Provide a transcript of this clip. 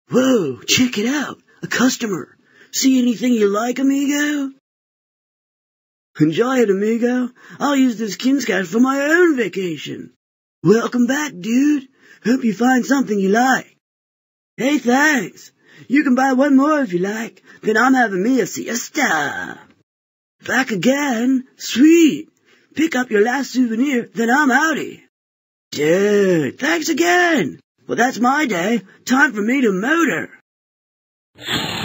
Whoa, check it out. A customer. See anything you like, amigo? Enjoy it, amigo. I'll use this Kinz cash for my own vacation. Welcome back, dude. Hope you find something you like. Hey, thanks. You can buy one more if you like. Then I'm having me a siesta. Back again? Sweet. Pick up your last souvenir, then I'm outie. Dude, thanks again. Well, that's my day. Time for me to motor.